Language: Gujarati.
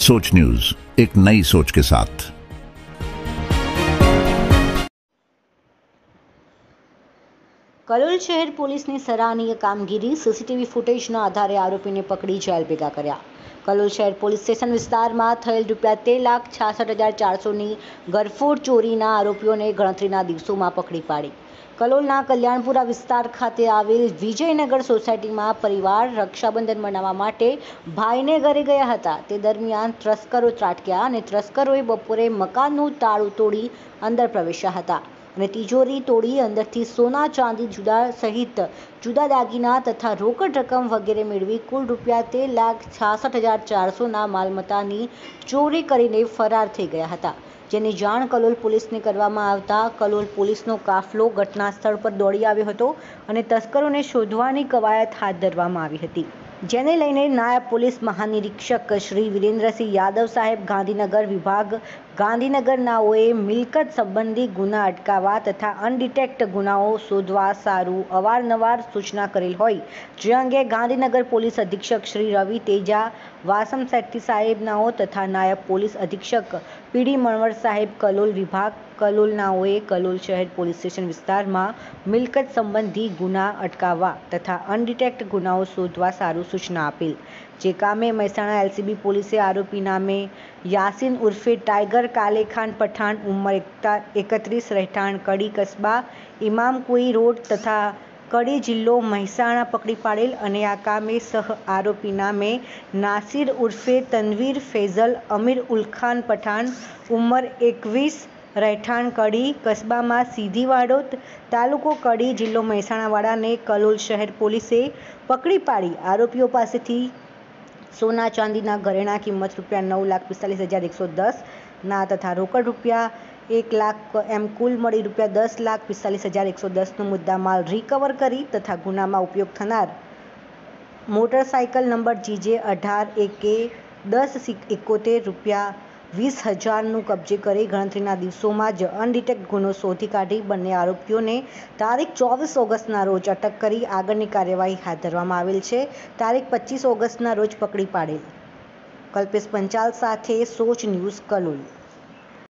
सोच न्यूज, एक नई सोच के साथ। કલોલ શહેર પોલીસની સરાહનીય કામગીરી। સીસીટીવી ફૂટેજના આધારે આરોપીને પકડી જેલ ભેગા કર્યા। કલોલ શહેર પોલીસ સ્ટેશન વિસ્તારમાં થયેલ ₹13,66,400ની ગરફોડ ચોરીના આરોપીઓને ગણતરીના દિવસોમાં પકડી પાડી। કલોલના કલ્યાણપુરા વિસ્તાર ખાતે આવેલ વિજયનગર સોસાયટીમાં પરિવાર રક્ષાબંધન મનાવવા માટે ભાઈને ઘરે ગયા હતા। તે દરમિયાન તસ્કરો ત્રાટક્યા અને તસ્કરોએ બપોરે મકાનનું તાળું તોડી અંદર પ્રવેશ્યા હતા અને તિજોરી તોડી અંદરથી સોના ચાંદી સહિત જુદા દાગીના તથા રોકડ રકમ વગેરે મેળવી કુલ ₹13,66,400ના માલમત્તાની ચોરી કરીને ફરાર થઈ ગયા હતા। જેની જાણ કલોલ પોલીસને કરવામાં આવતા કલોલ પોલીસનો કાફલો ઘટના સ્થળ પર દોડી આવ્યો હતો અને તસ્કરોને શોધવાની કવાયત હાથ ધરવામાં આવી હતી। જેને લઈને નાયબ પોલીસ મહાનિરીક્ષક શ્રી વિરેન્દ્રસિંહ યાદવ સાહેબ, ગાંધીનગર વિભાગ ગાંધીનગરનાઓએ મિલકત સંબંધી ગુના અટકાવવા તથા અનડિટેક્ટ ગુનાઓ શોધવા સારું અવારનવાર સૂચના કરેલ હોય, જે અંગે ગાંધીનગર પોલીસ અધિક્ષક શ્રી રવિ તેજા વાસમશેટ્ટી સાહેબનાઓ તથા નાયબ પોલીસ અધિક્ષક પીડી મણવર સાહેબ કલોલ વિભાગ કલોલનાઓએ કલોલ શહેર પોલીસ સ્ટેશન વિસ્તારમાં મિલકત સંબંધી ગુના અટકાવવા તથા અનડિટેક્ટ ગુનાઓ શોધવા સારું સૂચના આપેલ। જે કામે મહેસાણા એલસીબી પોલીસે આરોપી નામે યાસીન ઉર્ફે ટાઈગર કાલેખાન પઠાણ ઉંમર 31 રહેઠાણ કડી કસ્બા ઇમામકુઈ રોડ તથા કડી જિલ્લો મહેસાણા પકડી પાડેલ અને આ કામે સહ આરોપી નામે નાસિર ઉર્ફે તનવીર ફૈઝલ અમીર ઉલખાન પઠાણ ઉંમર 21 રહેઠાણ કડી કસ્બામાં સીધીવાડો તાલુકો કડી જિલ્લો મહેસાણાવાળાને કલોલ શહેર પોલીસે પકડી પાડી આરોપીઓ પાસેથી સોના ચાંદીના ઘરેણા કિંમત ₹9,45,110ના તથા રોકડ ₹1 લાખ એમ કુલ મળી ₹10,45,110નો મુદ્દામાલ રિકવર કરી તથા ગુનામાં ઉપયોગ થનાર મોટરસાયકલ નંબર GJ 18AK1071 ₹20,000નું કબજે કરી ગણતરીના દિવસોમાં જ અનડિટેક્ટ ગુનો શોધી કાઢી બંને આરોપીઓને તારીખ 24 ઓગસ્ટના રોજ અટક કરી આગળની કાર્યવાહી હાથ ધરવામાં આવેલ છે। તારીખ 25 ઓગસ્ટના રોજ પકડી પાડેલ। કલ્પેશ પંચાલ સાથે સોચ ન્યૂઝ કલોલ।